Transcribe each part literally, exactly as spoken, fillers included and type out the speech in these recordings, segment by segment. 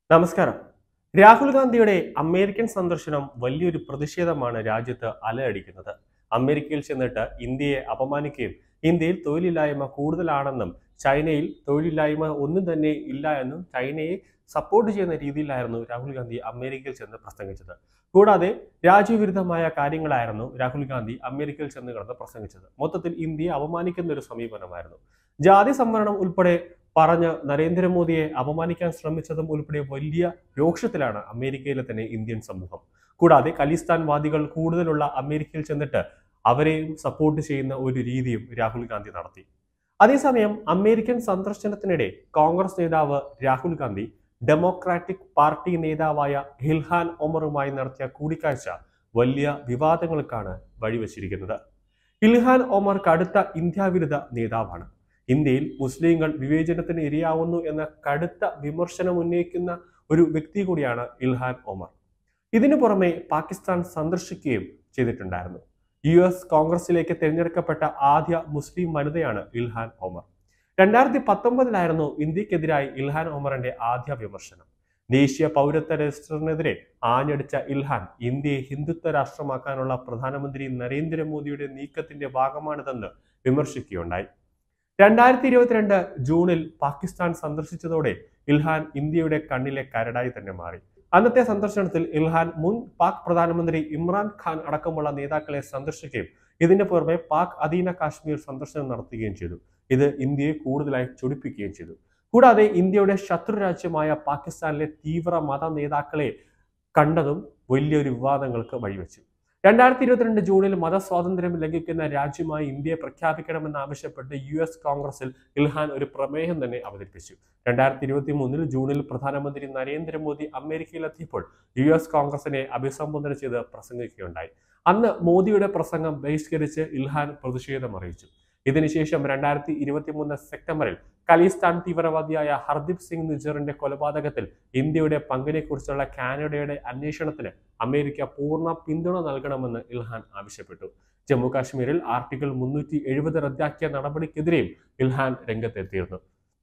നമസ്കാരം. രാഹുൽ ഗാന്ധിയുടെ അമേരിക്കൻ സന്ദർശനം വലിയൊരു പ്രതിഷേധമാണ് രാജ്യത്ത് അലയടിക്കുന്നത്. അമേരിക്കയിൽ ചെന്നിട്ട് ഇന്ത്യയെ അപമാനിക്കുകയും ഇന്ത്യയിൽ തൊഴിലില്ലായ്മ കൂടുതലാണെന്നും ചൈനയിൽ തൊഴിലില്ലായ്മ ഒന്നും തന്നെ ഇല്ല എന്നും ചൈനയെ സപ്പോർട്ട് ചെയ്യുന്ന രീതിയിലായിരുന്നു രാഹുൽ ഗാന്ധി അമേരിക്കയിൽ ചെന്ന് പ്രസംഗിച്ചത്. കൂടാതെ രാജ്യവിരുദ്ധമായ കാര്യങ്ങളായിരുന്നു രാഹുൽ ഗാന്ധി അമേരിക്കയിൽ ചെന്ന് കിടന്ന് പ്രസംഗിച്ചത്. മൊത്തത്തിൽ ഇന്ത്യയെ അപമാനിക്കുന്ന ഒരു സമീപനമായിരുന്നു. ജാതി സംവരണം ഉൾപ്പെടെ പറഞ്ഞ് നരേന്ദ്രമോദിയെ അപമാനിക്കാൻ ശ്രമിച്ചതും ഉൾപ്പെടെ വലിയ രോക്ഷത്തിലാണ് അമേരിക്കയിലെ തന്നെ ഇന്ത്യൻ സമൂഹം. കൂടാതെ ഖലിസ്ഥാൻ വാദികൾ കൂടുതലുള്ള അമേരിക്കയിൽ ചെന്നിട്ട് അവരെയും സപ്പോർട്ട് ചെയ്യുന്ന ഒരു രീതിയും രാഹുൽ ഗാന്ധി നടത്തി. അതേസമയം അമേരിക്കൻ സന്ദർശനത്തിനിടെ കോൺഗ്രസ് നേതാവ് രാഹുൽ ഗാന്ധി ഡെമോക്രാറ്റിക് പാർട്ടി നേതാവായ ഇൽഹാൻ ഒമറുമായി നടത്തിയ കൂടിക്കാഴ്ച വലിയ വിവാദങ്ങൾക്കാണ് വഴിവെച്ചിരിക്കുന്നത്. ഇൽഹാൻ ഒമർ കടുത്ത ഇന്ത്യ വിരുദ്ധ നേതാവാണ്. ഇന്ത്യയിൽ മുസ്ലിങ്ങൾ വിവേചനത്തിന് ഇരയാവുന്നു എന്ന കടുത്ത വിമർശനം ഉന്നയിക്കുന്ന ഒരു വ്യക്തി കൂടിയാണ് ഇൽഹാൻ ഒമർ. ഇതിനു പുറമെ പാകിസ്ഥാൻ സന്ദർശിക്കുകയും ചെയ്തിട്ടുണ്ടായിരുന്നു. യു എസ് കോൺഗ്രസിലേക്ക് തിരഞ്ഞെടുക്കപ്പെട്ട ആദ്യ മുസ്ലിം വനിതയാണ് ഇൽഹാൻ ഒമർ. രണ്ടായിരത്തി പത്തൊമ്പതിലായിരുന്നു ഇന്ത്യക്കെതിരായി ഇൽഹാൻ ഒമറിന്റെ ആദ്യ വിമർശനം. ദേശീയ പൗരത്വ രജിസ്റ്ററിനെതിരെ ആഞ്ഞടിച്ച ഇൽഹാൻ ഇന്ത്യയെ ഹിന്ദുത്വ രാഷ്ട്രമാക്കാനുള്ള പ്രധാനമന്ത്രി നരേന്ദ്രമോദിയുടെ നീക്കത്തിന്റെ ഭാഗമാണിതെന്ന് വിമർശിക്കുകയുണ്ടായി. രണ്ടായിരത്തി ഇരുപത്തിരണ്ട് ജൂണിൽ പാകിസ്ഥാൻ സന്ദർശിച്ചതോടെ ഇൽഹാൻ ഇന്ത്യയുടെ കണ്ണിലെ കരടായി തന്നെ മാറി. അന്നത്തെ സന്ദർശനത്തിൽ ഇൽഹാൻ മുൻ പാക് പ്രധാനമന്ത്രി ഇമ്രാൻ ഖാൻ അടക്കമുള്ള നേതാക്കളെ സന്ദർശിക്കുകയും ഇതിന് പുറമെ പാക് അധീന കാശ്മീർ സന്ദർശനം നടത്തുകയും ചെയ്തു. ഇത് ഇന്ത്യയെ കൂടുതലായി ചൊടിപ്പിക്കുകയും ചെയ്തു. കൂടാതെ ഇന്ത്യയുടെ ശത്രു രാജ്യമായ പാകിസ്ഥാനിലെ തീവ്ര മത നേതാക്കളെ കണ്ടതും വലിയൊരു വിവാദങ്ങൾക്ക് വഴിവെച്ചു. രണ്ടായിരത്തി ഇരുപത്തിരണ്ട് ജൂണിൽ മതസ്വാതന്ത്ര്യം ലംഘിക്കുന്ന രാജ്യമായി ഇന്ത്യയെ പ്രഖ്യാപിക്കണമെന്നാവശ്യപ്പെട്ട് യു എസ് കോൺഗ്രസിൽ ഇൽഹാൻ ഒരു പ്രമേയം തന്നെ അവതരിപ്പിച്ചു. രണ്ടായിരത്തി ഇരുപത്തി മൂന്നിൽ ജൂണിൽ പ്രധാനമന്ത്രി നരേന്ദ്രമോദി അമേരിക്കയിലെത്തിയപ്പോൾ യു എസ് കോൺഗ്രസിനെ അഭിസംബോധന ചെയ്ത് പ്രസംഗിക്കുകയുണ്ടായി. അന്ന് മോദിയുടെ പ്രസംഗം ബഹിഷ്കരിച്ച് ഇൽഹാൻ പ്രതിഷേധം അറിയിച്ചു. ഇതിനുശേഷം രണ്ടായിരത്തി ഇരുപത്തി മൂന്ന് സെപ്റ്റംബറിൽ ഖലിസ്ഥാൻ തീവ്രവാദിയായ ഹർദീപ് സിംഗ് നിജറിന്റെ കൊലപാതകത്തിൽ ഇന്ത്യയുടെ പങ്കിനെക്കുറിച്ചുള്ള കാനഡയുടെ അന്വേഷണത്തിന് അമേരിക്ക പൂർണ്ണ പിന്തുണ നൽകണമെന്ന് ഇൽഹാൻ ആവശ്യപ്പെട്ടു. ജമ്മു കാശ്മീരിൽ ആർട്ടിക്കിൾ മുന്നൂറ്റി എഴുപത് റദ്ദാക്കിയ നടപടിക്കെതിരെയും ഇൽഹാൻ രംഗത്തെത്തിയിരുന്നു.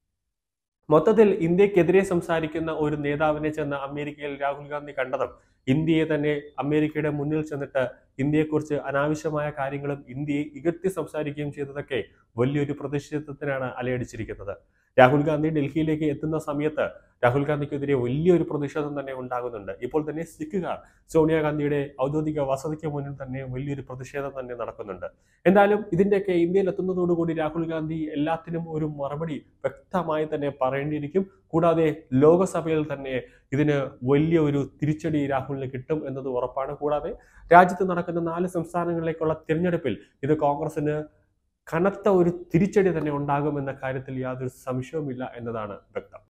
മൊത്തത്തിൽ ഇന്ത്യക്കെതിരെ സംസാരിക്കുന്ന ഒരു നേതാവിനെ ചെന്ന് അമേരിക്കയിൽ രാഹുൽ ഗാന്ധി കണ്ടതും ഇന്ത്യയെ തന്നെ അമേരിക്കയുടെ മുന്നിൽ ചെന്നിട്ട് ഇന്ത്യയെക്കുറിച്ച് അനാവശ്യമായ കാര്യങ്ങളും ഇന്ത്യയെ ഇകഴ്ത്തി സംസാരിക്കുകയും ചെയ്തതൊക്കെ വലിയൊരു പ്രതിഷേധത്തിനാണ് അലയടിച്ചിരിക്കുന്നത്. രാഹുൽ ഗാന്ധി ഡൽഹിയിലേക്ക് എത്തുന്ന സമയത്ത് രാഹുൽ ഗാന്ധിക്കെതിരെ വലിയൊരു പ്രതിഷേധം തന്നെ ഉണ്ടാകുന്നുണ്ട്. ഇപ്പോൾ തന്നെ സിഖുകാർ സോണിയാഗാന്ധിയുടെ ഔദ്യോഗിക വസതിക്ക് മുന്നിൽ തന്നെ വലിയൊരു പ്രതിഷേധം തന്നെ നടക്കുന്നുണ്ട്. എന്തായാലും ഇതിന്റെയൊക്കെ ഇന്ത്യയിൽ എത്തുന്നതോടുകൂടി രാഹുൽ ഗാന്ധി എല്ലാത്തിനും ഒരു മറുപടി വ്യക്തമായി തന്നെ പറയേണ്ടിയിരിക്കും. കൂടാതെ ലോകസഭയിൽ തന്നെ ഇതിന് വലിയ ഒരു തിരിച്ചടി രാഹുലിന് കിട്ടും എന്നത് ഉറപ്പാണ്. കൂടാതെ രാജ്യത്ത് നടക്കുന്ന നാല് സംസ്ഥാനങ്ങളിലേക്കുള്ള തിരഞ്ഞെടുപ്പിൽ ഇത് കോൺഗ്രസിന് കനത്ത ഒരു തിരിച്ചടി തന്നെ ഉണ്ടാകുമെന്ന കാര്യത്തിൽ യാതൊരു സംശയവുമില്ല എന്നതാണ് വ്യക്തം.